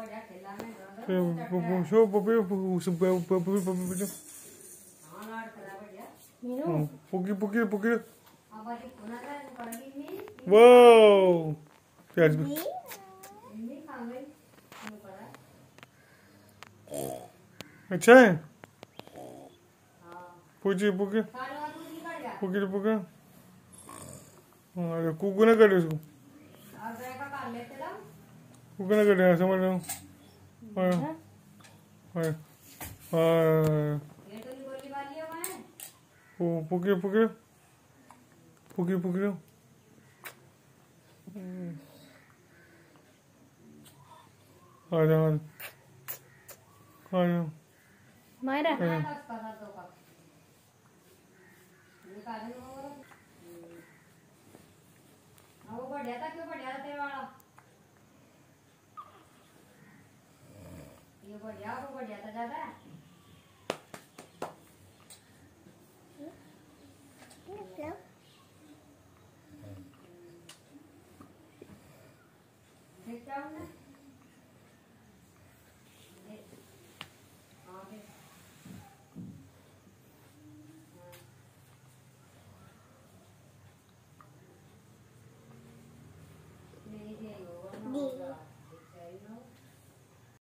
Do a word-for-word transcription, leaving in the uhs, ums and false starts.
बढ़िया खेला में शो पपी पपी पपी पपी हां लाड करा बढ़िया मीनू पुकी पुकी पुकी अब ये कोना का पड़गी में वो प्याज को नहीं खा गई ये पड़ा अच्छा है हां पुकी पुकी खाने वाला दूध निकल गया पुकी पुकी हां कुकू ने कर इसको अब का काट लेते ना कुकू ने कर समझ रहा हूं हां हां हां ये तो नहीं गोली वाली है मैं ओ पुकी पुकी पुकी पुकी आ जा आ जा मायरा वो बढ़िया था क्यों बढ़िया था तेरे वाला ये बढ़िया वो बढ़िया था ज्यादा